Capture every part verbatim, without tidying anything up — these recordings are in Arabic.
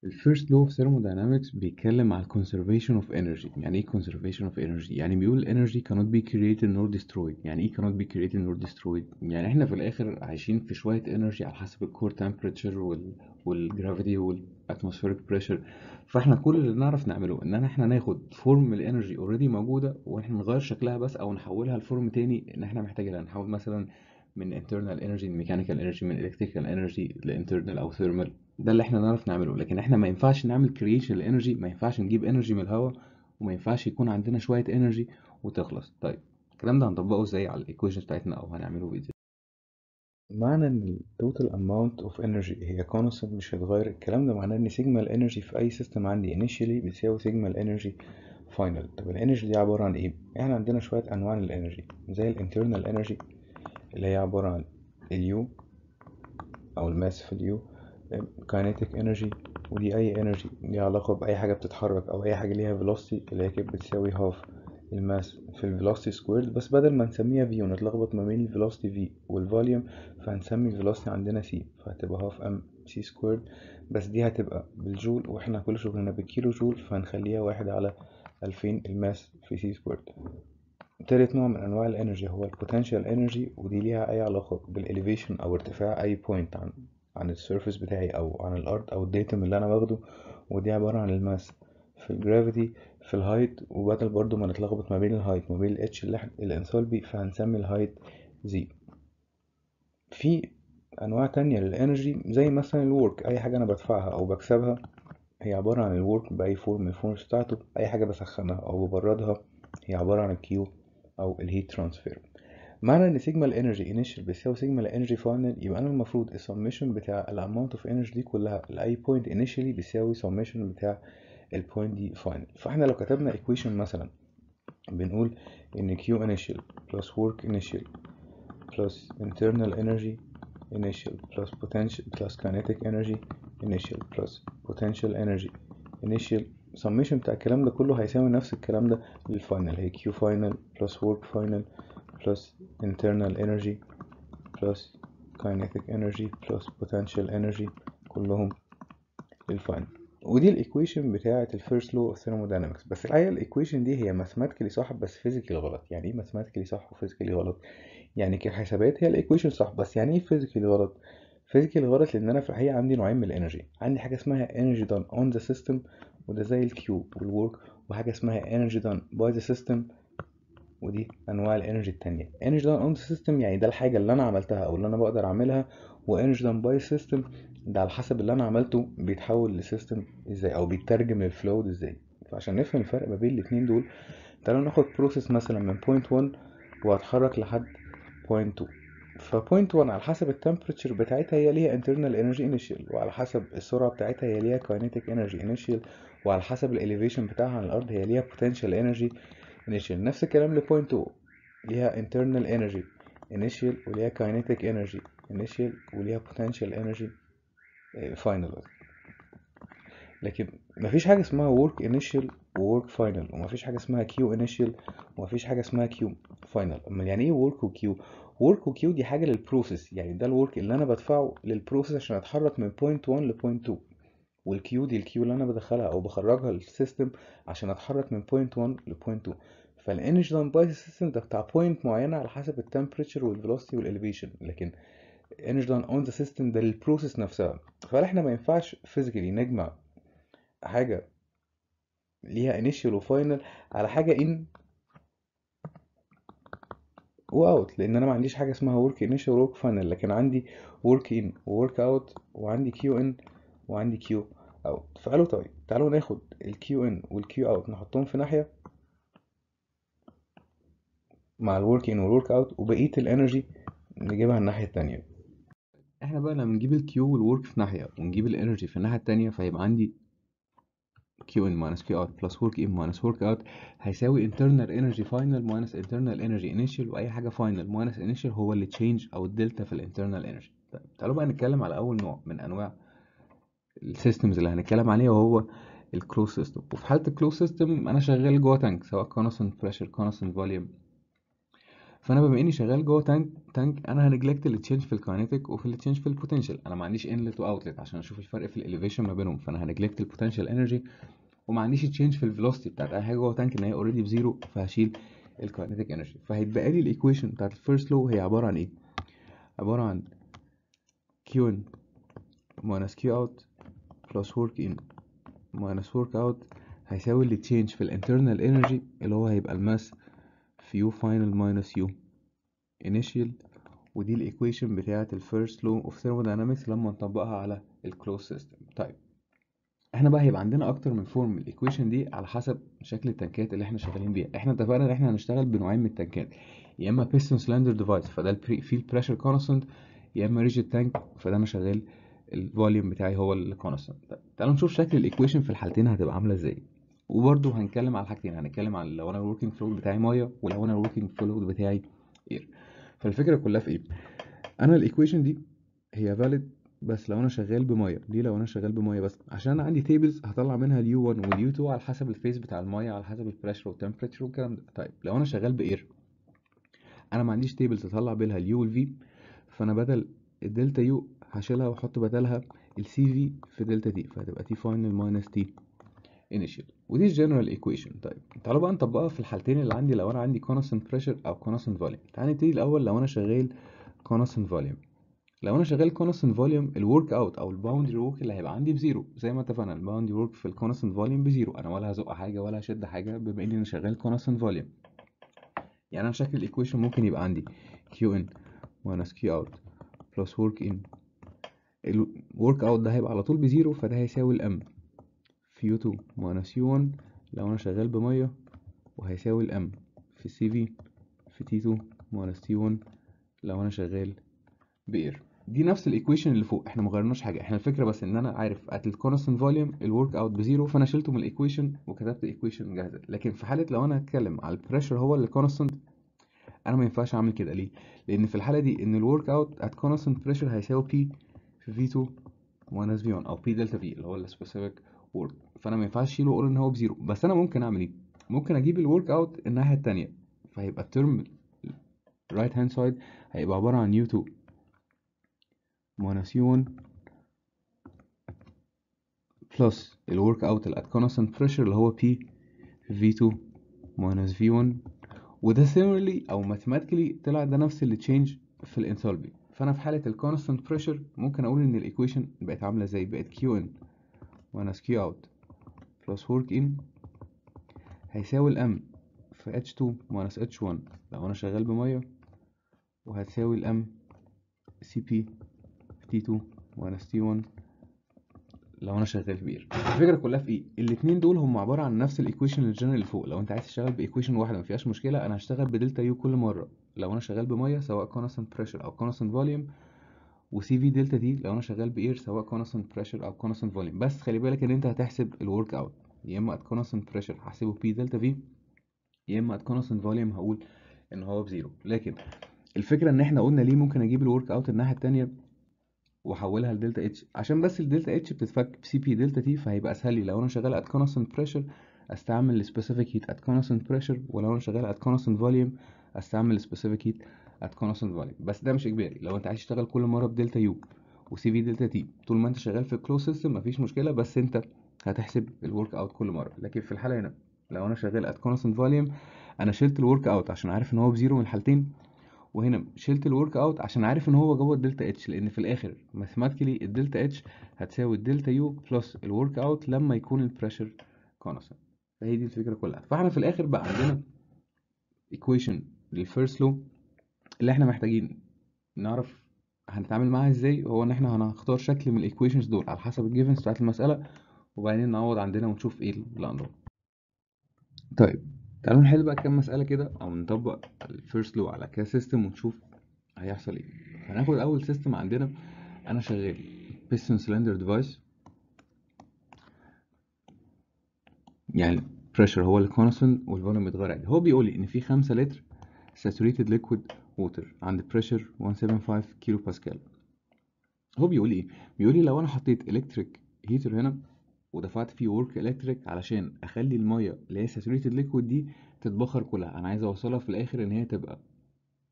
الفيرست لو اوف ثيرموداينامكس بيتكلم على conservation of energy. يعني ايه conservation of energy؟ يعني بيقول energy cannot be created nor destroyed. يعني ايه cannot be created nor destroyed؟ يعني احنا في الاخر عايشين في شوية energy على حسب الكور temperature وال والجرافيتي والاتموسفيريك بريشر. فاحنا كل اللي نعرف نعمله ان احنا ناخد فورم الانرجي اوريدي موجودة واحنا نغير شكلها بس، او نحولها لفورم تاني ان احنا محتاجين نحول مثلا من internal energy ل mechanical energy، من electrical energy ل internal او thermal. ده اللي احنا نعرف نعمله، لكن احنا ما ينفعش نعمل كرييشن لانرجي. ما ينفعش نجيب انرجي من الهواء، وما ينفعش يكون عندنا شويه انرجي وتخلص. طيب الكلام ده هنطبقه ازاي على الايكويشن بتاعتنا، او هنعمله ازاي؟ معنى ان ال total amount of energy هي constant مش هتغير. الكلام ده معناه ان سيجما الانرجي في اي سيستم عندي initially بتساوي سيجما الانرجي final. طب الانرجي دي عبارة عن ايه؟ احنا عندنا شوية انواع من الانرجي زي الانترنال انرجي اللي هي عبارة عن اليو او الماس في اليو، kinetic energy ودي اي energy ليها علاقة باي حاجة بتتحرك او اي حاجة ليها velocity اللي هي كانت بتساوي half الماس في ال velocity squared. بس بدل ما نسميها v ونتلخبط ما بين ال velocity v والفوليوم فهنسمي ال velocity عندنا c، فهتبقى half m c squared. بس دي هتبقى بالجول واحنا كل شغلنا بالكيلو جول، فهنخليها واحد على ألفين الماس في c squared. تالت نوع من انواع الانرجي هو البوتنشال انرجي، ودي ليها اي علاقة بالاليفيشن او ارتفاع اي بوينت عن عن السيرفيس بتاعي او عن الارض او الديتم اللي انا باخده، ودي عبارة عن الماس في الجرافيتي في الهايت. وبدل برضو ما نتلخبط ما بين الهايت وما بين الاتش اللي احنا الانسولبي فهنسمي الهايت زي. في انواع تانية للانرجي زي مثلا الورك، اي حاجة انا بدفعها او بكسبها هي عبارة عن الورك بأي فورم من الفورمز بتاعته. أي حاجة بسخنها أو ببردها هي عبارة عن الكيو أو الهيت ترانسفير. معنى ان سيجما الانرجي انيشال بيساوي سيجما الانرجي فاينل، يبقى انا المفروض السميشن بتاع الاماونت اوف انرجي دي كلها لاي بوينت انيشالي بيساوي سميشن بتاع البوينت دي فاينل. فاحنا لو كتبنا ايكويشن مثلا بنقول ان Q initial plus work initial plus internal energy initial plus potential plus kinetic energy initial plus potential energy initial summation بتاع الكلام ده كله هيساوي نفس الكلام ده للفاينل، هي Q final plus work final plus internal energy plus kinetic energy plus potential energy كلهم للفاينل. ودي الايكويشن بتاعه الفيرست لو اوف ثيرموداينامكس. بس الحقيقه الايكويشن دي هي ماثيماتيكالي صح بس فيزيكالي غلط. يعني ايه ماثيماتيكالي صح وفيزيكالي غلط؟ يعني كحسابات هي الايكويشن صح، بس يعني ايه فيزيكالي غلط؟ فيزيكالي غلط لان انا في الحقيقه عندي نوعين من الانرجي. عندي حاجه اسمها energy done on the system وده زي الكيو والورك، وحاجه اسمها energy done by the system ودي انواع الانرجي التانية. energy done on the system يعني ده الحاجه اللي انا عملتها او اللي انا بقدر اعملها، و energy done by system ده على حسب اللي انا عملته بيتحول لسيستم ازاي او بيترجم للفلو ازاي. فعشان نفهم الفرق ما بين الاتنين دول تعالوا ناخد بروسيس مثلا من بوينت واحد وهتحرك لحد بوينت اتنين. فبوينت واحد على حسب التمبريتشر بتاعتها هي ليها internal energy initial، وعلى حسب السرعة بتاعتها هي ليها kinetic energy initial، وعلى حسب الاليفيشن بتاعها عن الارض هي ليها potential energy initial. نفس الكلام لبوينت اتنين ليها internal energy initial وليها kinetic energy initial وليها potential energy final. لكن مفيش حاجة اسمها work initial و work final، ومفيش حاجة اسمها Q initial ومفيش حاجة اسمها Q final. اما يعني ايه work و Q؟ work و Q دي حاجة للبروسيس، يعني ده الورك اللي انا بدفعه للبروسيس عشان اتحرك من point واحد ل point اتنين، والكيو دي الكيو اللي انا بدخلها او بخرجها للسيستم عشان اتحرك من point واحد ل point اتنين. فالانرجي دان باي سيستم ده بتاع بوينت معينة على حسب التمبريتشر والفيلوسيتي والاليفيشن، لكن energy done on the system ده للبروسيس نفسها. فاحنا ما ينفعش فيزيكالي نجمع حاجة ليها initial و final على حاجة in و out، لان انا ما عنديش حاجة اسمها work initial و work final، لكن عندي work in و work out وعندي Q in وعندي Q out. فقالوا طيب تعالوا ناخد ال Q in وال Q out نحطهم في ناحية مع ال work in وال work out، وبقية الانرجي نجيبها الناحية التانية. احنا بقى لما نجيب الكيو والورك في ناحيه ونجيب الانرجي في الناحيه التانية، فيبقى عندي Q in minus Q out plus work in minus work out هيساوي internal energy final minus internal energy initial، واي حاجه final minus initial هو اللي change او الدلتا في الانترنال energy. طيب تعالوا بقى نتكلم على اول نوع من انواع السيستمز اللي هنتكلم عليه، وهو الكلوز سيستم. وفي حاله الكلوز سيستم انا شغال جوه تانك، سواء constant pressure constant volume. فانا بما اني شغال جوه تانك تانك انا هنجلكت التشينج في الكاينيتيك وفي التشينج في البوتنشال. انا ما عنديش انلت واوتلت عشان اشوف الفرق في الاليفيشن ما بينهم، فانا هنجلكت البوتنشال انرجي، وما عنديش تشينج في الفيلوسيتي بتاعت اي حاجه جوه تانك ان هي اوريدي بزيرو، فهشيل الكاينيتيك انرجي. فهيتبقى لي الايكويشن بتاعت الفيرست لو هي عباره عن ايه؟ عباره عن كيو ان minus Q out plus work in minus work out هيساوي اللي تشينج في الانترنال انرجي اللي هو هيبقى الماس في U final minus U initial. ودي الايكويشن بتاعه الفيرست لو اوف ثيرموداينامكس لما نطبقها على الكلوز سيستم. طيب احنا بقى هيبقى عندنا اكتر من فورم الايكويشن دي على حسب شكل التنكات اللي احنا شغالين بيها. احنا اتفقنا ان احنا هنشتغل بنوعين من التنكات، يا اما بيستون سلندر ديفايس فده الفيلد بريشر كونستانت، يا اما ريجيد تانك فده انا شغال الفوليوم بتاعي هو الكونستانت. طيب تعالوا نشوف شكل الايكويشن في الحالتين هتبقى عامله ازاي. وبرده هنتكلم على حاجتين، هنتكلم على لو انا الوركينج فلويد بتاعي ميه ولو انا الوركينج فلويد بتاعي اير. فالفكره كلها في ايه؟ انا الايكويشن دي هي فاليد بس لو انا شغال بميه. ليه لو انا شغال بميه بس؟ عشان انا عندي تيبلز هطلع منها اليو واحد واليو اتنين على حسب الفيز بتاع الميه، على حسب البريشر والتمبريتشر والكلام ده. طيب لو انا شغال باير انا ما عنديش تيبلز اطلع بينها اليو والفي، فانا بدل الدلتا يو هشيلها واحط بدلها السي في في دلتا تي، فهتبقى تي فاينل ماينس تي انيشال. ودي الجنرال ايكويشن. طيب تعالوا بقى نطبقها في الحالتين اللي عندي، لو انا عندي كونستنت بريشر او كونستنت فوليوم. تعالى نبتدي الاول لو انا شغال كونستنت فوليوم. لو انا شغال كونستنت فوليوم الورك اوت او الباوندري ورك اللي هيبقى عندي بزيرو، زي ما اتفقنا الباوندري ورك في الكونستنت فوليوم بزيرو، انا ولا هزق حاجه ولا هشد حاجه بما اني انا شغال كونستنت فوليوم. يعني انا شكل الايكويشن ممكن يبقى عندي كيو ان minus كيو اوت بلس ورك ان. الورك اوت ده هيبقى على طول بزيرو، فده هيساوي الام في يو اتنين minus يو واحد لو انا شغال بميه، وهيساوي الام في سي في في تي اتنين minus تي واحد لو انا شغال باير. دي نفس الايكويشن اللي فوق، احنا ما غيرناش حاجه، احنا الفكره بس ان انا عارف ات الكونستنت فوليوم الورك اوت بزيرو، فانا شلته من الايكويشن وكتبت ايكويشن جاهزه. لكن في حاله لو انا هتكلم على البريشر هو اللي كونستنت، انا ما ينفعش اعمل كده. ليه؟ لان في الحاله دي ان الورك اوت ات كونستنت بريشر هيساوي بي في في اتنين ماينس في واحد او بي دلتا في اللي هو السبيسيفيك ورك، فانا ما ينفعش اشيله واقول ان هو بزيرو. بس انا ممكن اعمل ايه؟ ممكن اجيب الورك اوت الناحيه الثانيه، فهيبقى الترم رايت هاند سايد هيبقى عباره عن يو اتنين minus يو واحد بلس الورك اوت at constant pressure اللي هو P في اتنين minus في واحد. وده similarly او mathematically طلع ده نفس اللي change في الانثالبي. فانا في حالة ال constant pressure ممكن اقول ان الايكويشن بقت عاملة ازاي؟ بقت كيو ان minus Q out plus work in هيساوي الام في اتش اتنين minus اتش واحد لو انا شغال بمية، وهتساوي الام سي بي في تي اتنين minus تي واحد لو انا شغال بير. الفكره كلها في ايه؟ الاثنين دول هم عباره عن نفس الايكويشن الجنرال اللي فوق. لو انت عايز تشتغل بايكويشن واحده ما فيهاش مشكله، انا هشتغل بدلتا يو كل مره لو انا شغال بميه سواء كونستنت بريشر او كونستنت فوليوم، وسي في دلتا دي لو انا شغال باير سواء كونستنت بريشر او كونستنت فوليوم. بس خلي بالك ان انت هتحسب الورك اوت، يا اما ات كونستنت بريشر هحسبه بي دلتا في، يا اما ات كونستنت فوليوم هقول ان هو بزيرو. لكن الفكره ان احنا قلنا ليه ممكن اجيب الورك اوت الناحيه الثانيه واحولها لدلتا اتش، عشان بس الدلتا اتش بتتفك بسي بي دلتا تي، فهيبقى اسهل لي لو انا شغال ات كونستنت بريشر استعمل السبيسيفيك هيت ات كونستنت بريشر، ولو انا شغال ات كونستنت فوليوم استعمل السبيسيفيك هيت ات كونستنت فوليوم. بس ده مش اجباري، لو انت عايز تشتغل كل مره بدلتا يو وسي في دلتا تي طول ما انت شغال في الكلوز سيستم مفيش مشكله، بس انت هتحسب الورك اوت كل مره. لكن في الحاله هنا لو انا شغال ات كونستنت فوليوم انا شلت الورك اوت عشان عارف ان هو بزيرو من الحالتين، وهنا شلت الورك اوت عشان عارف ان هو جوه الدلتا اتش، لان في الاخر ماثيماتيكلي الدلتا اتش هتساوي الدلتا يو بلس الورك اوت لما يكون البريشر كونستنت. فهي دي الفكره كلها. فاحنا في الاخر بقى عندنا ايكويشن للفيرست لو اللي احنا محتاجين نعرف هنتعامل معاها ازاي، هو ان احنا هنختار شكل من الايكويشنز دول على حسب الجيفنز بتاعت المساله، وبعدين نعوض عندنا ونشوف ايه اللي عندنا. طيب تعالوا نحل بقى كام مساله كده او نطبق الفيرست لو على كذا سيستم ونشوف هيحصل ايه. هناخد اول سيستم عندنا، انا شغال piston cylinder device، يعني pressure هو اللي constant والفوليوم بيتغير عادي. هو بيقول لي ان في خمسة لتر saturated liquid water عند pressure مية وسبعة وسبعين كيلو باسكال. هو بيقول لي ايه؟ بيقول لي لو انا حطيت electric heater هنا ودفعت فيه work electric علشان اخلي الميه اللي هي saturated liquid دي تتبخر كلها، انا عايز اوصلها في الاخر ان هي تبقى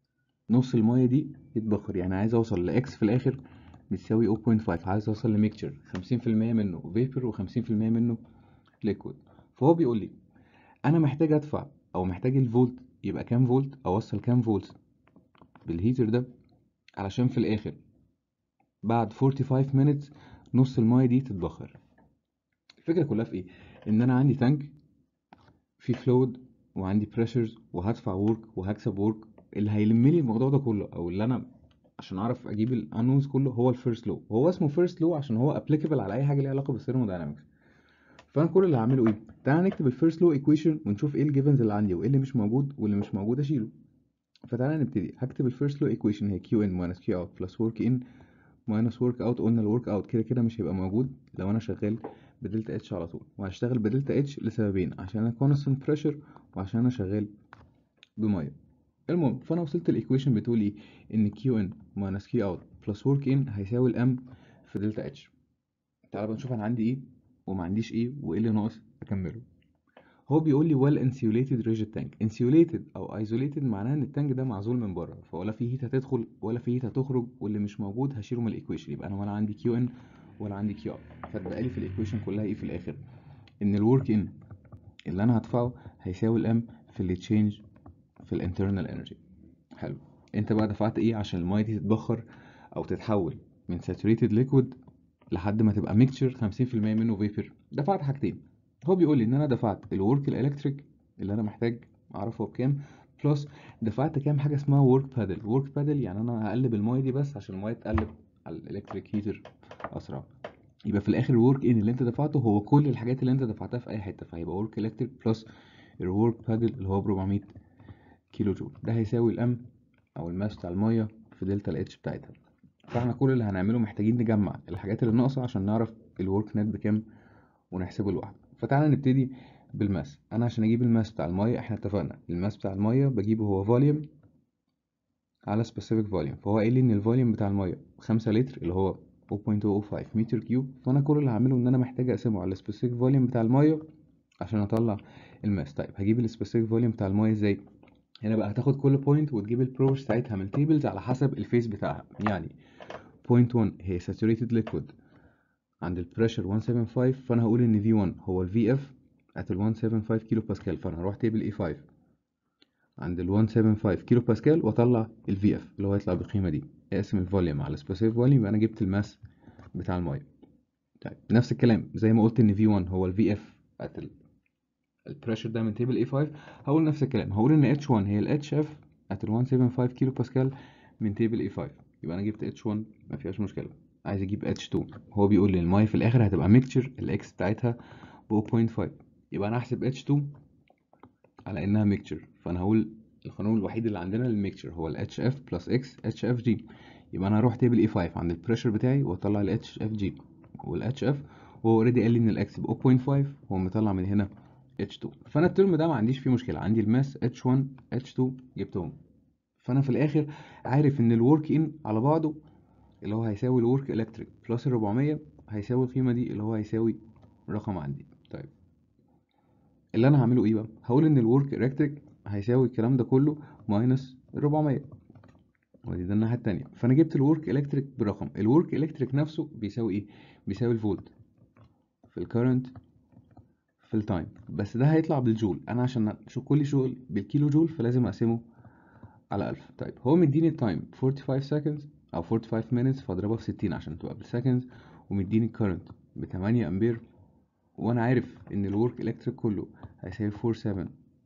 نص المية دي يتبخر، يعني عايز اوصل لاكس في الاخر بتساوي صفر فاصلة خمسة، عايز اوصل لميكتشر خمسين في المية منه فيبر وخمسين في المية منه ليكويد. فهو بيقول لي انا محتاج ادفع او محتاج الفولت يبقى كام فولت، اوصل كام فولت بالهيتر ده علشان في الاخر بعد خمسة وأربعين minutes نص المايه دي تتبخر. الفكره كلها في ايه؟ ان انا عندي تانك في فلويد وعندي بريشرز وهدفع ورك وهكسب ورك. اللي هيلم لي الموضوع ده كله او اللي انا عشان اعرف اجيب الانونز كله هو الفيرست لو. هو اسمه فيرست لو عشان هو ابليكابل على اي حاجه ليها علاقه بالثيرموداينامكس. فانا كل اللي هعمله ايه؟ تعالى نكتب الفيرست لو ايكويشن ونشوف ايه الجيفنز اللي عندي وايه اللي مش موجود، واللي مش موجود اشيله. فتعالى نبتدي. هكتب الفيرست لو ايكويشن هي كيو ان ماينس كيو اوت بلس ورك ان ماينس ورك اوت. قلنا الورك اوت كده كده مش هيبقى موجود لو انا شغال بدلتا اتش على طول، وهشتغل بدلتا اتش لسببين: عشان انا كونستنت بريشر وعشان انا شغال بميه. المهم، فانا وصلت الايكويشن بتقول ايه؟ ان كيو ان ماينس كيو اوت بلس ورك ان هيساوي الام في دلتا اتش. تعالى بقى نشوف انا عندي ايه وما عنديش ايه وايه اللي ناقص اكمله. هو بيقول لي well insulated rigid tank. insulated او isolated معناها ان التانك ده معزول من بره، فولا فيه هيت هتدخل ولا فيه هيت هتخرج، واللي مش موجود هشيله من الايكويشن. يبقى انا ولا عندي كيو ان ولا عندي كيو اوت. فاتبقى لي في الايكويشن كلها ايه في الاخر؟ ان الورك ان اللي انا هدفعه هيساوي الام في اللي تشينج في الانترنال انرجي. حلو. انت بقى دفعت ايه عشان المايه دي تتبخر او تتحول من saturated liquid لحد ما تبقى ميكتشر خمسين في المية منه فيبر؟ دفعت حاجتين. هو بيقول لي ان انا دفعت الورك الالكتريك اللي انا محتاج اعرفه بكام، بلس دفعت كام حاجه اسمها ورك بادل. ورك بادل يعني انا هقلب المايه دي بس عشان المايه تقلب على الالكتريك هيتر اسرع. يبقى في الاخر الورك ان اللي انت دفعته هو كل الحاجات اللي انت دفعتها في اي حته، فهيبقى ورك الكتريك بلس الورك بادل اللي هو ب أربعمية كيلو جول. ده هيساوي الام او الماس بتاع المايه في دلتا الاتش بتاعتها. فاحنا كل اللي هنعمله محتاجين نجمع الحاجات اللي ناقصه عشان نعرف الورك نت بكام ونحسبه لوحده. فتعالى نبتدي بالماس. انا عشان اجيب الماس بتاع الميه احنا اتفقنا الماس بتاع الميه بجيبه هو فوليوم على سبيسيفيك فوليوم. فهو قايل لي ان الفوليوم بتاع الميه خمسة لتر اللي هو صفر فاصلة صفر خمسة متر كيوب. فانا كل اللي هعمله ان انا محتاج اقسمه على السبيسيفيك فوليوم بتاع الميه عشان اطلع الماس. طيب هجيب السبيسيفيك فوليوم بتاع الميه ازاي؟ هنا بقى هتاخد كل بوينت وتجيب البروش بتاعتها من تيبلز على حسب الفيس بتاعها. يعني بوينت واحد هي saturated liquid عند البريشر مية وسبعة وسبعين، فانا هقول ان في واحد هو الفي اف at ال مية وسبعة وسبعين كيلو باسكال. فانا هروح تيبل اي خمسة عند ال مية وسبعة وسبعين كيلو باسكال واطلع الفي اف اللي هو هيطلع بالقيمه دي. اقسم الفوليوم على سبيسيفيك فوليوم يبقى انا جبت الماس بتاع الميه. طيب نفس الكلام زي ما قلت ان في واحد هو الفي اف at البريشر ده من تيبل اي خمسة، هقول نفس الكلام. هقول ان اتش واحد هي الاتش اف at ال مية وسبعة وسبعين كيلو باسكال من تيبل اي خمسة. يبقى انا جبت اتش واحد ما فيهاش مشكله. عايز اجيب اتش اتنين. هو بيقول لي الميه في الاخر هتبقى ميكتشر الاكس بتاعتها ب صفر فاصلة خمسة. يبقى انا هحسب اتش اتنين على انها ميكتشر. فانا هقول القانون الوحيد اللي عندنا للميكتشر هو ال اتش اف بلس اكس اتش اف جي. يبقى انا هروح تيبل اي خمسة عند البريشر بتاعي واطلع ال اتش اف جي وال اتش اف، وهو اوريدي قال لي ان الاكس ب صفر فاصلة خمسة هو مطلع من هنا اتش اتنين. فانا الترم ده ما عنديش فيه مشكله، عندي الماس اتش واحد اتش اتنين جبتهم. فانا في الاخر عارف ان الورك ان على بعضه اللي هو هيساوي الورك الكتريك بلس ال أربعمية هيساوي القيمه دي اللي هو هيساوي رقم عندي. طيب اللي انا هعمله ايه بقى؟ هقول ان الورك الكتريك هيساوي الكلام ده كله ماينس أربعمية، ودي ده الناحيه التانيه. فانا جبت الورك الكتريك برقم. الورك الكتريك نفسه بيساوي ايه؟ بيساوي الفولت في الكرنت في التايم، بس ده هيطلع بالجول. انا عشان شو كل شغل بالكيلو جول فلازم اقسمه على ألف. طيب هو مديني التايم خمسة وأربعين seconds او خمسة وأربعين minutes فاضربها في ستين عشان تبقى بالسكندز، ومديني الكرنت ب تمانية امبير. وانا عارف ان الورك الكتريك كله هيساوي أربعة سبعة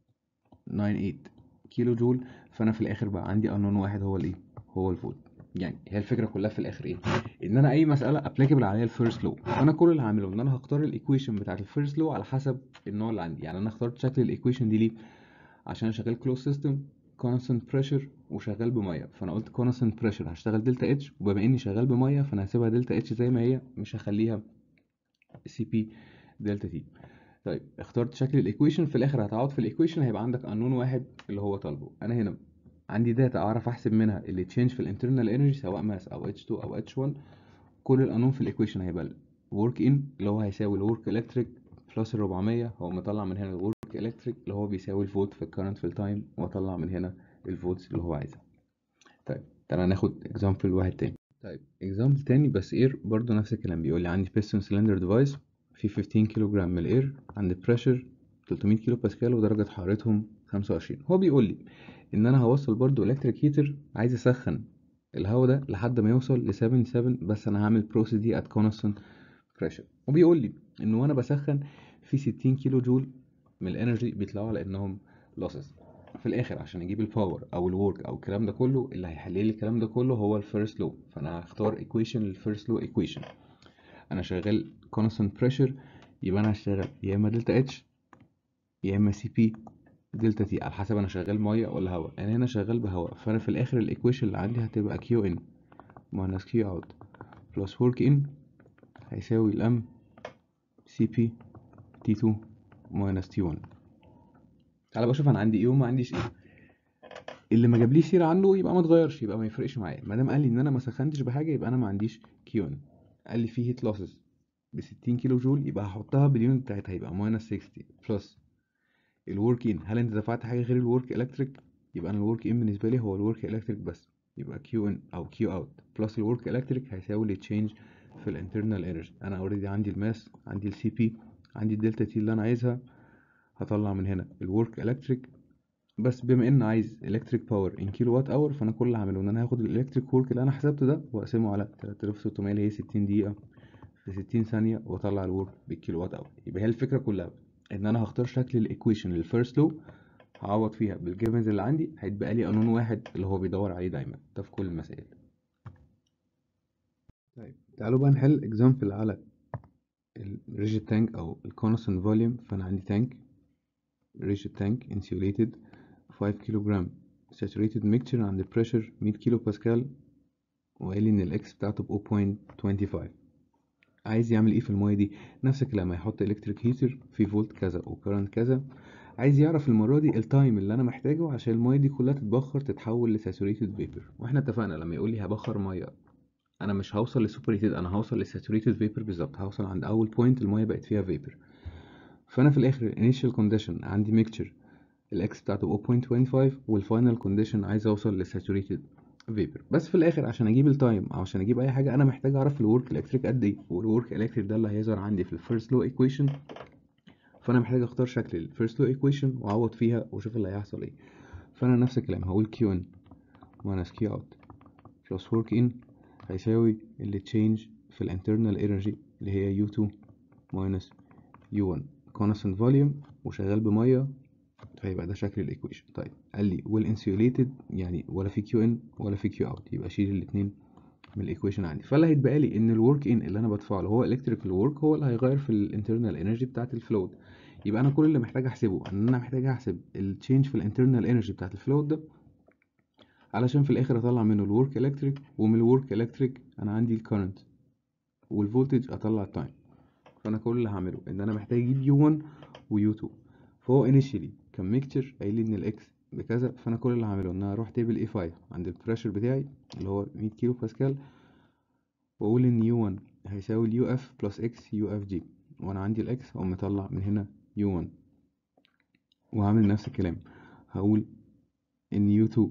تسعة تمانية كيلو جول. فانا في الاخر بقى عندي قانون واحد هو الايه؟ هو الفولت. يعني هي الفكره كلها في الاخر ايه؟ ان انا اي مساله ابليكابل عليها الفيرست لو. فانا كل اللي هعمله ان انا هختار الايكويشن بتاعت الفيرست لو على حسب النوع اللي عندي. يعني انا اخترت شكل الايكويشن دي ليه؟ عشان شغال كلوز سيستم كونستنت بريشر وشغال بميه. فانا قلت كونستنت بريشر هشتغل دلتا اتش، وبما اني شغال بميه فانا هسيبها دلتا اتش زي ما هي، مش هخليها سي بي دلتا تي. طيب اخترت شكل الايكويشن. في الاخر هتقعد في الايكويشن هيبقى عندك قانون واحد اللي هو طالبه. انا هنا عندي داتا اعرف احسب منها اللي تشينج في الانترنال انرجي سواء ماس او اتش اتنين او اتش واحد. كل القانون في الايكويشن هيبقى الورك ان اللي هو هيساوي الورك الكتريك بلس ال أربعمية. هو مطلع من هنا الورك الكتريك اللي هو بيساوي الفولت في الكرنت في التايم، واطلع من هنا الفولتس اللي هو عايزها. طيب تعالى ناخد اكزامبل واحد تاني. طيب اكزامبل تاني بس اير، برضو نفس الكلام. بيقول لي عندي بيستون سلندر ديفايس في خمستاشر كيلو جرام من الاير عند بريشر تلتمية كيلو باسكال ودرجة حرارتهم خمسة وعشرين. هو بيقول لي ان انا هوصل برضو الكتريك هيتر، عايز اسخن الهواء ده لحد ما يوصل ل سبعة وسبعين، بس انا هعمل بروسيس دي ات كونستانت بريشر. وبيقول لي ان وانا بسخن في ستين كيلو جول من الانرجي بيطلعوا على انهم لوسز. في الاخر عشان اجيب الباور او الورك او الكلام ده كله، اللي هيحل لي الكلام ده كله هو الفيرست لو. فانا هختار ايكويشن للفيرست لو ايكويشن. انا شغال كونستانت بريشر، يبقى انا هشتغل يا اما دلتا اتش يا اما سي بي دلتا تي، على حسب انا شغال ميه ولا هواء. انا هنا شغال بهواء، فانا في الاخر الايكويشن اللي عندي هتبقى كيو ان ماينس كيو اوت بلس ورك ان هيساوي الام سي بي تي اتنين ماينس تي واحد. تعالى بشوف انا عندي ايه وما عنديش ايه. اللي ما جابليش سيره عنه يبقى ما اتغيرش، يبقى ما يفرقش معايا. ما دام قال لي ان انا ما سخنتش بحاجه يبقى انا ما عنديش كيو ان. قال لي فيه هيت لوسز ب ستين كيلو جول، يبقى هحطها باليونت بتاعتها، يبقى ماينس ستين بلس الورك ان. هل انت دفعت حاجه غير الورك الكتريك؟ يبقى انا الورك ان بالنسبه لي هو الورك الكتريك بس، يبقى كيو ان او كيو اوت بلس الورك الكتريك هيساوي لي تشينج في الانترنال انرجي. انا اوريدي عندي الماس، عندي السي بي، عندي الدلتا تي اللي انا عايزها. هطلع من هنا الورك الكتريك، بس بما ان عايز الكتريك باور ان كيلو وات اور، فانا كل اللي هعمله ان انا هاخد الالكتريك ورك اللي انا حسبته ده واقسمه على تلاتة آلاف وستمية اللي هي ستين دقيقه في ستين ثانيه، واطلع الورك بالكيلو وات اور. يبقى هي الفكره كلها ان انا هختار شكل الايكويشن للفيرست لو، هعوض فيها بالجيفنز اللي عندي، هيتبقى لي قانون واحد اللي هو بيدور عليه دايما ده في كل المسائل. طيب تعالوا بقى نحل اكزامبل على الريجيد تانك او الكونستانت فوليوم. فانا عندي تانك rigid tank insulated خمسة كيلو جرام saturated mixture عند pressure مية كيلو باسكال، وقال لي ان الاكس بتاعته ب صفر فاصلة خمسة وعشرين. عايز يعمل ايه في المايه دي؟ نفس الكلام، هيحط الكتريك هيتر في فولت كذا وكرنت كذا. عايز يعرف المره دي التايم اللي انا محتاجه عشان المايه دي كلها تتبخر تتحول لساتوريتد فيبر. واحنا اتفقنا لما يقول لي هبخر ميه، انا مش هوصل لسوبريتد، انا هوصل لساتوريتد فيبر بالظبط. هوصل عند اول بوينت المايه بقت فيها فيبر. فانا في الاخر الانيشال كونديشن عندي ميكتشر الاكس بتاعته صفر فاصلة خمسة وعشرين، والفاينل كونديشن عايز اوصل لساتوريتد فيبر. بس في الاخر عشان اجيب التايم او عشان اجيب اي حاجه انا محتاج اعرف الورك الكتريك قد ايه، والورك الكتريك ده اللي هيظهر عندي في الفيرست لو ايكويشن. فانا محتاج اختار شكل الفيرست لو ايكويشن واعوض فيها واشوف اللي هيحصل ايه. فانا نفس الكلام هقول كيو ان ماينس كيو اوت بلس ورك ان هيساوي اللي تشينج في الانترنال انرجي اللي هي يو اتنين ماينس يو واحد كونستانت فوليوم وشغال بميه، فيبقى ده شكل الايكويشن. طيب قال لي والانسيوليتد يعني ولا في كيو ان ولا في كيو اوت، يبقى شيل الاثنين من الايكويشن عندي. فاللي هيتبقى لي ان الورك ان اللي انا بدفعه له هو الكتريكال ورك، هو اللي هيغير في الانترنال انرجي بتاعه الفلويد. يبقى انا كل اللي محتاج احسبه ان انا محتاج احسب التشينج في الانترنال انرجي بتاعه الفلويد ده، علشان في الاخر اطلع منه الورك الكتريك، ومن الورك الكتريك انا عندي الكرنت والفولتج اطلع التايم. فانا كل اللي هعمله ان انا محتاج اجيب يو واحد ويو اتنين. فهو انيشيالي كان ميكتشر قايل لي ان الاكس بكذا، فانا كل اللي هعمله ان انا اروح تيبل اي خمسة عند البريشر بتاعي اللي هو مية كيلو باسكال، واقول ان يو واحد هيساوي اليو اف بلس اكس يو اف جي، وانا عندي الاكس اقوم مطلع من هنا يو واحد. وهعمل نفس الكلام، هقول ان يو اتنين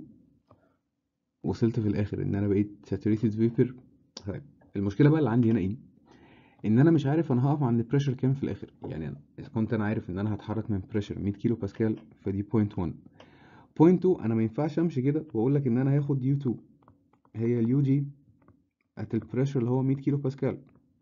وصلت في الاخر ان انا بقيت ساتوريتد فيبر. طيب المشكله بقى اللي عندي هنا ايه؟ ان انا مش عارف انا هقف عند بريشر كام في الاخر. يعني اذا كنت انا عارف ان انا هتحرك من بريشر مية كيلو باسكال فدي بوينت واحد. بوينت اتنين انا ما ينفعش امشي كده واقول لك ان انا هاخد يو اتنين هي اليو جي ات البريشر اللي هو مية كيلو باسكال،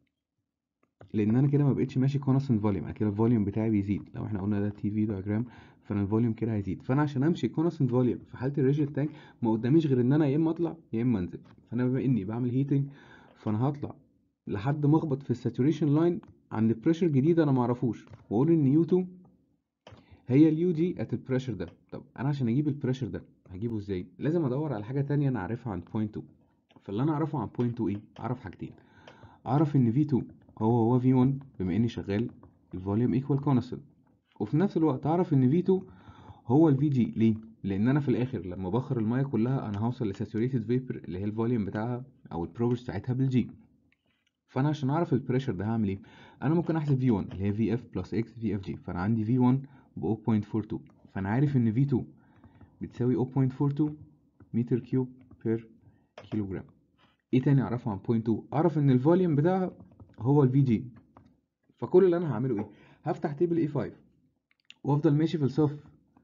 لان انا كده ما بقتش ماشي كونستنت فوليوم. انا كده الفوليوم بتاعي بيزيد. لو احنا قلنا ده تي في دايجرام، فانا الفوليوم كده هيزيد. فانا عشان امشي كونستنت فوليوم في حاله الريجيد تانك ما قداميش غير ان انا يا اما اطلع يا اما انزل. فانا بما اني بعمل هيتنج فانا هطلع لحد ما اخبط في الساتوريشن لاين عند بريشر جديد انا ما اعرفوش، واقول ان يو اتنين هي اليو جي ات البريشر ده. طب انا عشان اجيب البريشر ده هجيبه ازاي؟ لازم ادور على حاجه تانية انا عارفها عند بوينت اتنين. فاللي انا اعرفه عن بوينت اتنين ايه؟ اعرف حاجتين. اعرف ان في اتنين هو هو في واحد بما اني شغال الفوليوم ايكوال كونستنت، وفي نفس الوقت اعرف ان في اتنين هو الفي جي. ليه؟ لان انا في الاخر لما بخر الميه كلها انا هوصل لساتوريتد فيبر اللي هي الفوليوم بتاعها او البروجرس بتاعتها بالجي. فانا عشان اعرف البريشر ده هعمل ايه؟ انا ممكن احسب في واحد اللي هي في اف بلس اكس في اف جي. فانا عندي في واحد ب صفر فاصلة اتنين واربعين، فانا عارف ان في اتنين بتساوي صفر فاصلة اتنين واربعين متر كيوب بير كيلو جرام. ايه تاني اعرفه عن بوينت اتنين؟ اعرف ان الفوليوم بتاعها هو الفي جي. فكل اللي انا هعمله ايه؟ هفتح تيبل اي خمسة وافضل ماشي في الصف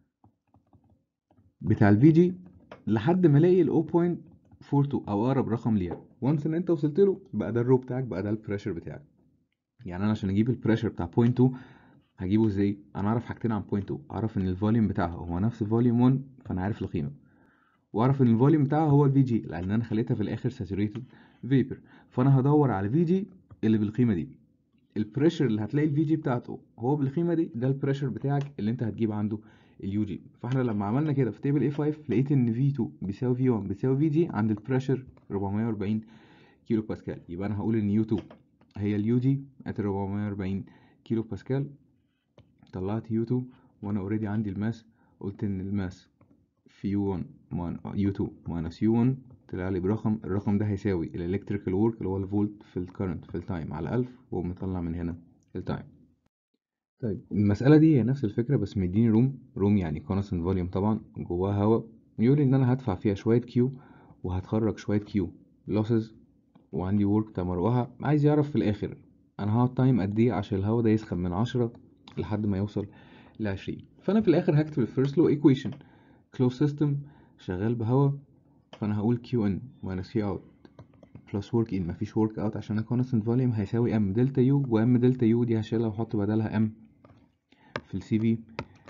بتاع الفي جي لحد ما الاقي ال صفر فاصلة اتنين واربعين او اقرب رقم ليها. وانس ان انت وصلت له بقى ده الرو بتاعك، بقى ده البريشر بتاعك. يعني انا عشان اجيب البريشر بتاع بوينت اتنين هجيبه ازاي؟ انا اعرف حاجتين عن بوينت اتنين. اعرف ان الفوليوم بتاعها هو نفس فوليوم واحد فانا عارف القيمه، واعرف ان الفوليوم بتاعها هو الفي جي لان انا خليتها في الاخر ساتوريتد فيبر. فانا هدور على في جي اللي بالقيمه دي. البريشر اللي هتلاقي الفي جي بتاعته هو بالقيمه دي، ده البريشر بتاعك اللي انت هتجيب عنده اليو جي. فاحنا لما عملنا كده في تيبل اي خمسة لقيت ان في اتنين بيساوي في واحد بيساوي في جي عند البريشر اربعمية واربعين كيلو باسكال. يبقى انا هقول ان يو اتنين هي اليو جي ات اربعمية واربعين كيلو باسكال. طلعت يو اتنين وانا اوريدي عندي الماس، قلت ان الماس في يو واحد يو اتنين ماينس يو واحد طلع لي برقم. الرقم ده هيساوي الالكتريكال وورك اللي هو الفولت في الكرنت في التايم على ألف، ومطلع من هنا التايم. طيب المسألة دي هي نفس الفكرة بس مديني روم. روم يعني كونستنت فوليوم طبعا، جواها هوا. يقول ان انا هدفع فيها شوية كيو وهتخرج شوية كيو لوسز، وعندي ورك تمروها. عايز يعرف في الاخر انا هقعد تايم قد ايه عشان الهوا ده يسخن من عشرة لحد ما يوصل لعشرين. فانا في الاخر هكتب الفيرست لو ايكويشن. كلوز سيستم شغال بهوا، فانا هقول كيو ان ماينس كيو اوت بلس ورك ان. مفيش ورك اوت عشان الكونستنت فوليوم هيساوي ام دلتا يو، وام دلتا يو دي هشيلها واحط بدلها ام في السي في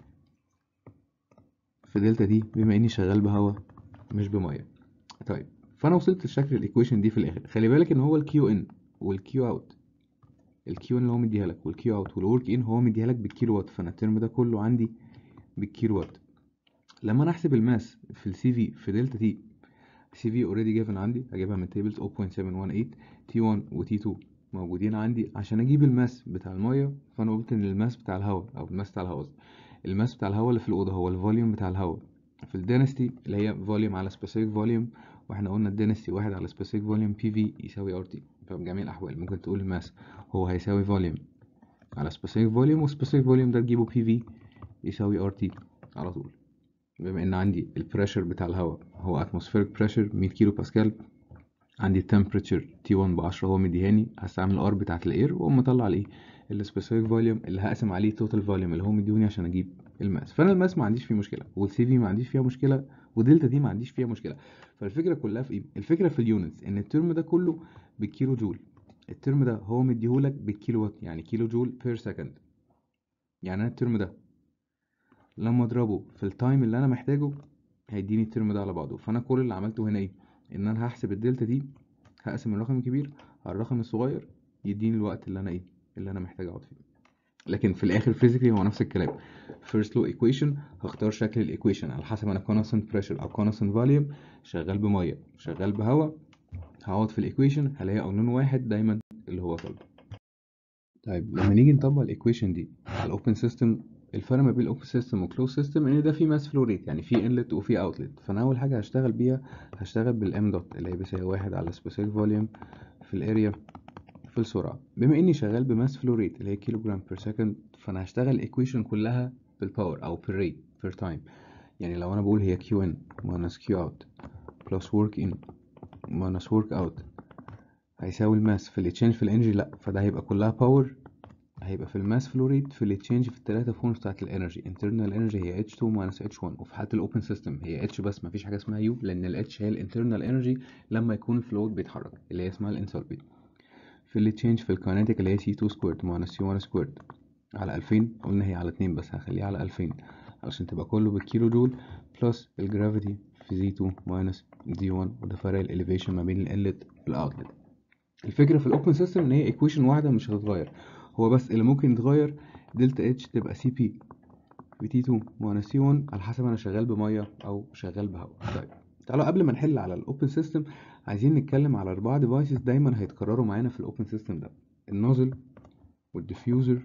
في دلتا دي بما اني شغال بهوا مش بميه. طيب فانا وصلت لشكل الايكويشن دي في الاخر. خلي بالك ان هو الكيو ان والكيو اوت، الكيو ان اللي هو مديها لك والكيو اوت والورك ان هو مديها لك بالكيلو وات، فانا الترم ده كله عندي بالكيلو وات. لما انا احسب الماس في السي في في دلتا تي، سي في اوريدي جيفن عندي، هجيبها من تيبلز صفر فاصلة سبعة واحد تمانية. تي واحد وتي اتنين موجودين عندي. عشان اجيب الماس بتاع الميه فانا قلت ان الماس بتاع الهواء او الماس بتاع الهواء الماس بتاع الهواء اللي في الاوضه هو الفوليوم بتاع الهواء في الدينستي اللي هي فوليوم على سبيسيفيك فوليوم. واحنا قلنا الدينستي واحد على سبيسيفيك فوليوم بي في يساوي ار تي. فبجميع الاحوال ممكن تقول الماس هو هيساوي فوليوم على سبيسيفيك فوليوم، وسبيسيفيك فوليوم ده تجيبه بي في يساوي ار تي على طول. بما ان عندي البريشر بتاع الهواء هو اتموسفيريك بريشر مية كيلو باسكال، عندي التمبريتشر تي واحد ب عشرة هو مديهاني، هستعمل الار بتاعت الاير واقوم مطلع الايه السبيسيفيك فوليوم اللي هقسم عليه توتال فوليوم اللي هو مديهوني عشان اجيب الماس. فانا الماس ما عنديش فيه مشكله، والسي في ما عنديش فيها مشكله، ودلتا دي ما عنديش فيها مشكله. فالفكره كلها في ايه؟ الفكره في اليونتس، ان الترم ده كله بالكيلو جول. الترم ده هو مديهولك بالكيلو وات، يعني كيلو جول بير سكند. يعني انا الترم ده لما اضربه في التايم اللي انا محتاجه هيديني الترم ده على بعضه. فانا كل اللي عملته هنا ايه؟ ان انا هحسب الدلتا دي، هقسم الرقم الكبير على الرقم الصغير يديني الوقت اللي انا ايه اللي انا محتاج اقعد فيه. لكن في الاخر فيزيكلي هو نفس الكلام. first law equation هختار شكل الايكويشن على حسب انا constant pressure او constant volume، شغال بميه شغال بهواء. هقعد في الايكويشن هلاقي قانون واحد دايما اللي هو طالبه. طيب لما نيجي نطبق الايكويشن دي على الاوبن سيستم، الفرق ما بين الاوبن سيستم وكلوز سيستم ان ده في ماس فلو ريت، يعني في انلت وفي اوتلت. فانا اول حاجه هشتغل بيها هشتغل بالام دوت اللي هي بيساوي واحد على سبيسيفيك فوليوم في الاريا في السرعه. بما اني شغال بماس فلو ريت اللي هي كيلو جرام بير سكند، فانا هشتغل الايكويشن كلها بالباور او بير ريت بير تايم. يعني لو انا بقول هي كيو ان ماينس كيو اوت بلس ورك ان ماينس ورك اوت هيساوي الماس في التشينج في الانرجي، لا فده هيبقى كلها باور، هيبقى في الماس فلو ريت في التشينج في الثلاثه فورمز بتاعت الانرجي. internal انرجي هي اتش اتنين ماينس اتش واحد، وفي حاله الاوبن سيستم هي اتش بس مفيش حاجه اسمها يو، لان الاتش هي الانترنال انرجي لما يكون الفلويد بيتحرك اللي هي اسمها الانثالبي. في التشينج في الكاينيتيك اللي هي سي اتنين سكويرد ماينس سي واحد سكويرد على ألفين. قلنا هي على اتنين بس هخليها على ألفين علشان تبقى كله بالكيلو جول، بلس الجرافيتي في زي اتنين ماينس دي واحد، وده فرق الاليفيشن ما بين الانلت والاوتلت. الفكره في الاوبن سيستم ان هي ايكويشن واحده مش هتتغير، هو بس اللي ممكن يتغير دلتا اتش تبقى سي بي في تي اتنين ماينس سي واحد على حسب انا شغال بميه او شغال بهواء. طيب تعالوا قبل ما نحل على الاوبن سيستم عايزين نتكلم على اربعه ديفايسز دايما هيتكرروا معانا في الاوبن سيستم ده: النوزل والديفيوزر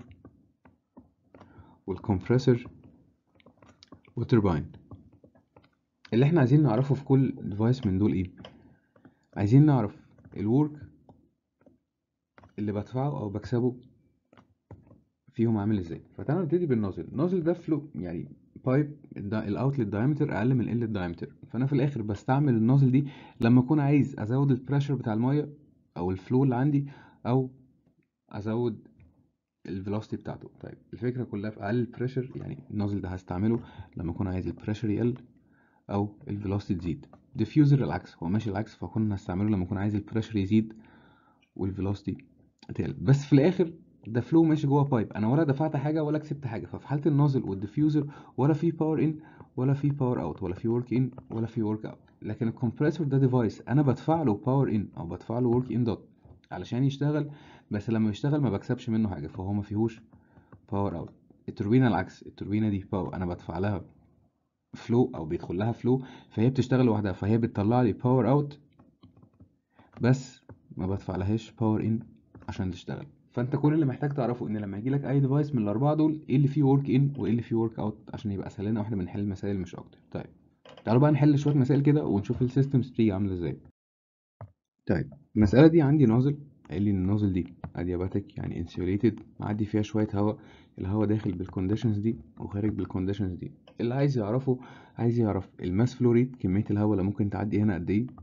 والكمبريسور والتربين. اللي احنا عايزين نعرفه في كل ديفايس من دول ايه؟ عايزين نعرف الورك اللي بدفعه او بكسبه فيهم عامل ازاي. فتعالوا نبتدي بالنوزل. النوزل ده فلو يعني بايب الاوتلت دايمتر اقل من الانلت دايمتر، فانا في الاخر بستعمل النازل دي لما اكون عايز ازود البريشر بتاع الميه او الفلو اللي عندي، او ازود الفيلوسيتي بتاعته. طيب الفكره كلها في اقل البريشر، يعني النازل ده هستعمله لما اكون عايز البريشر يقل او الفيلوسيتي تزيد. ديفيوزر العكس، هو ماشي العكس، فكون هستعمله لما اكون عايز البريشر يزيد والفيلوسيتي تقل. بس في الاخر ده فلو ماشي جوه بايب، انا ولا دفعت حاجه ولا كسبت حاجه. ففي حاله النازل والديفيوزر ولا في باور ان ولا في باور اوت، ولا في ورك ان ولا في ورك اوت. لكن الكمبريسور ده ديفايس انا بدفع له باور ان او بدفع له ورك ان دوت علشان يشتغل، بس لما يشتغل ما بكسبش منه حاجه، فهو ما فيهوش باور اوت. التوربينه العكس، التوربينه دي باور انا بدفع لها فلو او بيدخل لها فلو، فهي بتشتغل لوحدها، فهي بتطلع لي باور اوت بس ما بدفع لهاش باور ان عشان تشتغل. فانت كل اللي محتاج تعرفه ان لما يجيلك اي ديفايس من الاربعه دول، ايه اللي فيه ورك ان وايه اللي فيه ورك اوت، عشان يبقى سهلنا واحنا بنحل مسائل مش اكتر. طيب تعالوا بقى نحل شويه مسائل كده ونشوف السيستمز بتيجي عامله ازاي. طيب المساله دي عندي نازل، قال لي ان النازل دي ادياباتيك يعني انسيوليتد، معدي فيها شويه هواء، الهواء داخل بالكونديشنز دي وخارج بالكونديشنز دي. اللي عايز يعرفه، عايز يعرف الماس فلو ريت، كميه الهواء اللي ممكن تعدي هنا قد ايه،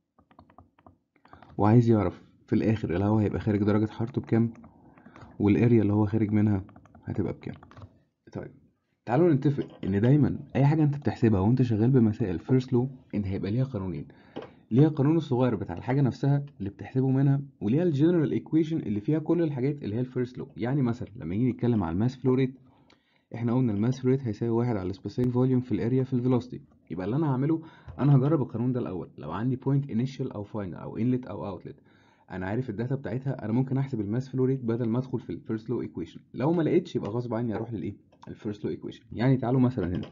وعايز يعرف في الاخر الهواء هيبقى خارج درجه حرارته بكام، والاريا اللي هو خارج منها هتبقى بكام. طيب تعالوا نتفق ان دايما اي حاجه انت بتحسبها وانت شغال بمسائل فيرست لو ان هيبقى ليها قانونين، ليها قانون الصغير بتاع الحاجه نفسها اللي بتحسبه منها، وليها الجنرال ايكويشن اللي فيها كل الحاجات اللي هي الفيرست لو. يعني مثلا لما نيجي نتكلم على الماس فلو ريت، احنا قلنا الماس فلو ريت هيساوي واحد على السبيسيفيك فوليوم في الاريا في الفيلوسيتي. يبقى اللي انا هعمله، انا هجرب القانون ده الاول. لو عندي بوينت انيشال او فاينل او انلت او اوتلت، انا عارف الداتا بتاعتها، انا ممكن احسب الماس فلو ريت بدل ما ادخل في الفيرست لو ايكويشن. لو ما لقيتش يبقى غصب عني اروح للايه، الفيرست لو ايكويشن. يعني تعالوا مثلا هنا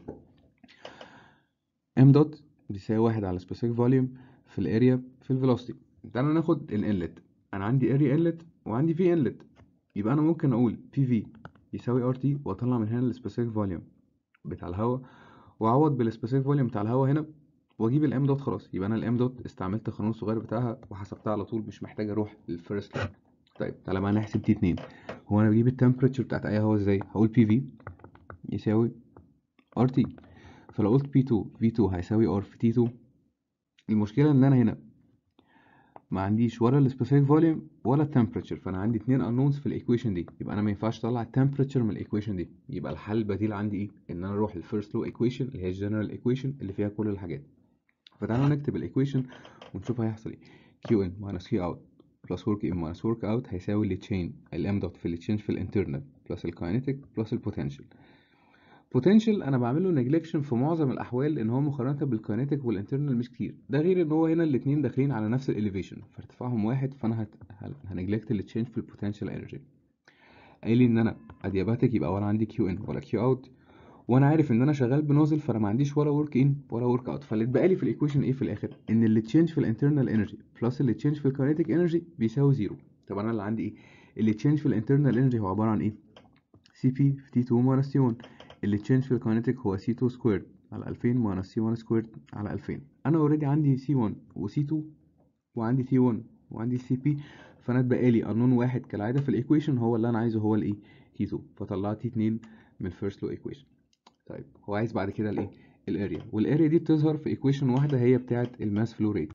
ام دوت بيساوي واحد على سبيسيفيك فوليوم في الاريا في الفيلوسيتي. تعالوا ناخد الانلت، انا عندي اريا انلت وعندي في انلت، يبقى انا ممكن اقول بي في يساوي ار تي، واطلع من هنا السبيسيفيك فوليوم بتاع الهواء، واعوض بالسبيسيفيك فوليوم بتاع الهواء هنا، واجيب الام دوت. خلاص يبقى انا الام دوت استعملت القانون الصغير بتاعها وحسبتها على طول، مش محتاج اروح للفيرست لو. طيب تعالى بقى نحسب تي اتنين. هو انا بجيب التمبريتشر بتاعت اي هواء ازاي؟ هقول بي في يساوي ار تي، فلو قلت بي اتنين في اتنين هيساوي ار في تي اتنين. المشكله ان انا هنا ما عنديش ولا السبيسيفيك فوليوم ولا التمبريتشر، فانا عندي اتنين unknowns في الايكويشن دي، يبقى انا ما ينفعش اطلع التمبريتشر من الايكويشن دي. يبقى الحل البديل عندي ايه؟ ان انا اروح للفيرست لو ايكويشن اللي هي الجنرال ايكويشن اللي فيها كل الحاجات. فتعالوا نكتب الايكويشن ونشوف هيحصل ايه. كيو ان minus كيو اوت plus work in minus work out هيساوي اللي تشين الام دوت في اللي تشينج في الانترنال بلس الكاينيتيك بلس البوتنشال. بوتنشال انا بعمله نيجلكشن في معظم الاحوال، ان هو مقارنه بالكاينيتيك والانترنال مش كتير، ده غير ان هو هنا الاثنين داخلين على نفس الاليفيشن فارتفاعهم واحد، فانا هت... هنجلكت اللي تشينج في البوتنشال انرجي. قايل لي ان انا ادياباتيك يبقى ولا عندي كيو ان ولا كيو اوت، وانا عارف ان انا شغال بنوزل، فانا ما عنديش ولا ورك ان ولا ورك اوت. فاللي اتبقى لي في الايكويشن ايه في الاخر؟ ان اللي تشينج في الانترنال انرجي بلس اللي تشينج في الكاينيتيك انرجي بيساوي زيرو. طب انا اللي عندي ايه؟ اللي تشينج في الانترنال انرجي هو عباره عن ايه؟ سي بي في تي اتنين ماينس تي واحد. اللي تشينج في الكاينيتيك هو سي اتنين سكويرد على ألفين ماينس سي واحد سكويرد على ألفين. انا اوريدي عندي سي واحد وسي اتنين وعندي تي واحد وعندي سي بي، فانا اتبقى لي قانون واحد كالعاده في الايكويشن هو اللي انا عايزه، هو الايه؟ تي اتنين. فطلعت تي اتنين من الفيرست لو ايكويشن. طيب هو عايز بعد كده الايه؟ الاريا، والاريا دي بتظهر في ايكويشن واحده هي بتاعه الماس فلو ريت.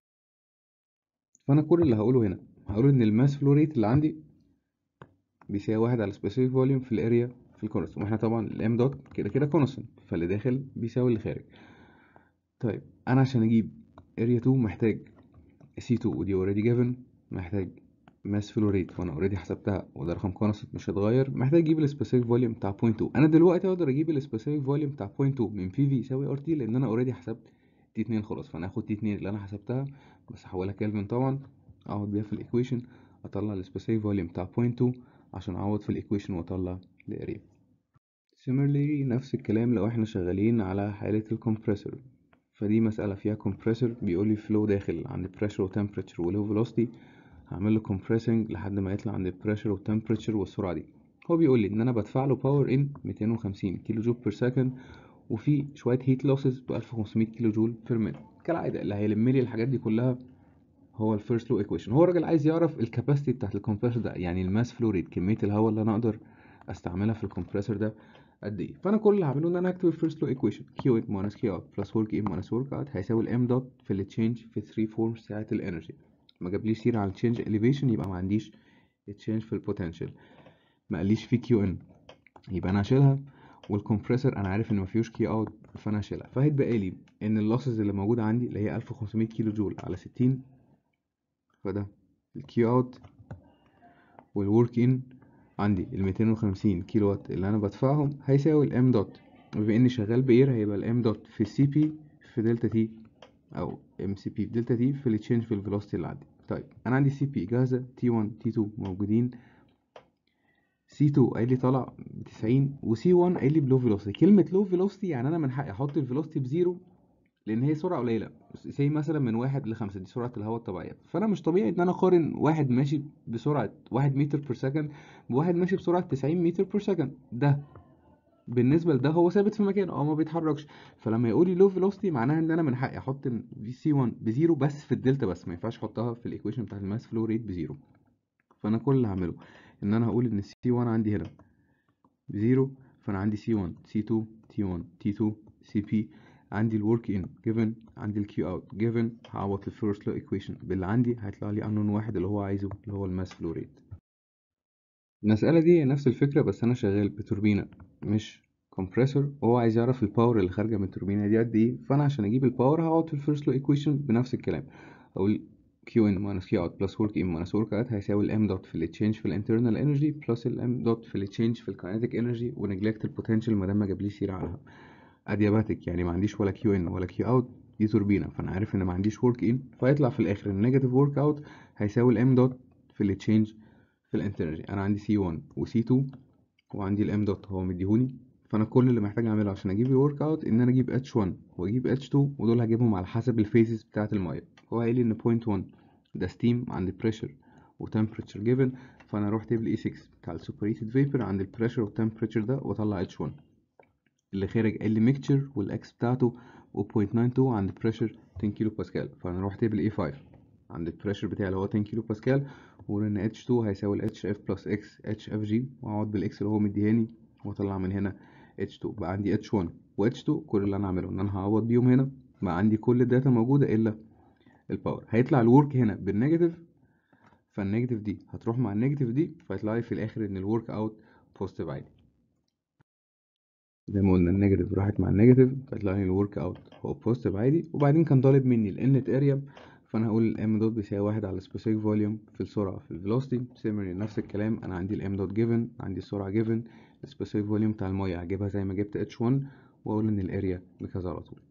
فانا كل اللي هقوله هنا هقوله ان الماس فلو ريت اللي عندي بيساوي واحد على specific volume في الاريا في الكونستنت، واحنا طبعا الام دوت كده كده كونستنت، فاللي داخل بيساوي اللي خارج. طيب انا عشان اجيب اريا اتنين محتاج سي اتنين ودي اوريدي جيفن، محتاج ماس فلو ريت وانا اوريدي حسبتها وده رقم كونستنت مش هيتغير، محتاج اجيب السبيسيفيك فوليوم بتاع بوينت اتنين. انا دلوقتي اقدر اجيب السبيسيفيك فوليوم بتاع بوينت اتنين من في في يساوي ار تي، لان انا اوريدي حسبت تي اتنين خلاص. فانا هاخد تي اتنين اللي انا حسبتها بس احولها كلفن طبعا، اقعد بيها في الايكويشن اطلع السبيسيفيك فوليوم بتاع بوينت اتنين عشان اعوض في الايكويشن واطلع الاريا. similarly نفس الكلام لو احنا شغالين على حالة الكمبريسور، فدي مسألة فيها كومبريسور بيقول لي فلو داخل عند pressure و temperature و low velocity، هعمل له compressing لحد ما يطلع عند pressure و temperature والسرعة دي. هو بيقول لي ان انا بدفع له power in ميتين وخمسين كيلو جول بير سكند، وفي شوية heat losses ب ألف وخمسمية كيلو جول بير مينت. كالعادة اللي هيلم لي الحاجات دي كلها هو الفيرست لو ايكويشن. هو الراجل عايز يعرف الكاباسيتي بتاعت الكمبريسور ده، يعني الماس فلو ريت، كمية الهواء اللي انا اقدر استعملها في الكمبريسور ده قد ايه. فانا كل اللي هعمله ان انا هكتب الفيرست لو ايكويشن كيو ان ماينس كيو اوت بلس ورك ان ماينس ورك اوت هيساوي الام دوت في التشينج في ثري فورمز بتاعت الانرجي. ما جابليش سيره على التشينج اليفيشن يبقى ما عنديش تشينج في البوتنشال. ما قاليش في كيو ان يبقى انا هشيلها. والكمبريسور انا عارف ان ما فيهوش كيو اوت فانا هشيلها. فهيتبقى لي ان اللوسز اللي موجوده عندي اللي هي ألف وخمسمية كيلو جول على ستين، فده الكيو اوت. والورك ان عندي ال ميتين وخمسين كيلو وات اللي انا بدفعهم هيساوي الام دوت. بما اني شغال باير هيبقى الام دوت في السي بي في دلتا تي او ام سي بي في دلتا تي في التشينج في الفيلوسيتي اللي عندي. طيب انا عندي سي بي جاهزه، تي واحد تي اتنين موجودين. سي اتنين قايل لي طالع ب تسعين وسي واحد قايل لي بلو فيلوسيتي. كلمه لو فيلوسيتي يعني انا من حقي احط الفيلوسيتي بزيرو لان هي سرعه قليله، زي مثلا من واحد لخمسة دي سرعه الهواء الطبيعيه. فانا مش طبيعي ان انا اقارن واحد ماشي بسرعه واحد متر بير سكند بواحد ماشي بسرعه تسعين متر بير سكند. ده بالنسبه لده هو ثابت في مكانه او ما بيتحركش. فلما يقول لي لو فيلوسيتي معناها ان انا من حقي احط في سي واحد بزيرو بس في الدلتا بس، ما ينفعش احطها في الايكويشن بتاعت الماس فلو ريت بزيرو. فانا كل اللي هعمله ان انا هقول ان السي واحد عندي هنا بزيرو. فانا عندي سي واحد سي اتنين تي واحد تي اتنين سي بي. عندي الورك ان جيفن، عندي الكيو اوت جيفن. هعوض في الفيرست لو ايكويشن باللي عندي هيطلع لي انون واحد اللي هو عايزه اللي هو الماس فلو ريت. المسألة دي نفس الفكرة بس أنا شغال بتوربينة مش كومبريسور، وهو عايز يعرف الباور اللي خارجة من التوربينة دي قد إيه. فأنا عشان أجيب الباور هقعد في الفيرست لو إيكويشن بنفس الكلام، أقول كيو إن ماينس كيو أوت بلس ورك إن ماينس ورك أوت هيساوي الإم دوت في التشينج في الانترنال إنرجي بلس الإم دوت في التشينج في الكاينتيك إنرجي ونجلكت البوتنشال مادام ما جابليش سيرة عنها. أدياباتيك يعني ما عنديش ولا كيو إن ولا كيو أوت، دي توربينة فأنا عارف إن ما عنديش ورك إن، فيطلع في الآخر النيجاتيف ورك أوت هيساوي الإم دوت في التشينج في الانترنال. انا عندي سي واحد وسي اتنين وعندي الام دوت هو مديهوني. فانا كل اللي محتاج اعمله عشان اجيب الورك اوت ان انا اجيب اتش واحد واجيب اتش اتنين ودول هجيبهم على حسب الفيزز بتاعه الميه. هو قايل لي ان بوينت واحد ده ستيم عند بريشر وتمبريتشر جيفن، فانا اروح تيبل اي ستة بتاع السوبريتد فيبر عند البريشر والتمبريتشر ده واطلع اتش واحد. اللي خارج قال لي ميكتشر والاكس بتاعته صفر فاصلة تسعة اتنين عند بريشر عشرة كيلو باسكال، فانا اروح تيبل اي خمسة عند البريشر بتاعي اللي هو عشرة كيلو باسكال واقول ان اتش اتنين هيساوي ال اتش اف بلس اكس اتش اف جي واقعد بالاكس اللي هو مديهاني واطلع من هنا اتش اتنين. بقى عندي اتش واحد و اتش اتنين كل اللي انا هعمله ان انا هعوض بيهم هنا. بقى عندي كل الداتا موجوده الا الباور. هيطلع الورك هنا بالنيجاتيف، فالنيجاتيف دي هتروح مع النيجاتيف دي فيطلع لي في الاخر ان الورك اوت بوزيتيف عادي. زي ما قلنا النيجاتيف راحت مع النيجاتيف فيطلع لي الورك اوت هو بوزيتيف عادي. وبعدين كان طالب مني الانلت اريا، فانا هقول الام دوت بيساوي واحد على سبيسيفيك فوليوم في السرعه في الفيلوسيتي. سيميلي نفس الكلام انا عندي الام دوت جيفن، عندي السرعه جيفن، السبيسيفيك فوليوم بتاع الميه هجيبها زي ما جبت اتش واحد واقول ان الاريا بكذا على طول.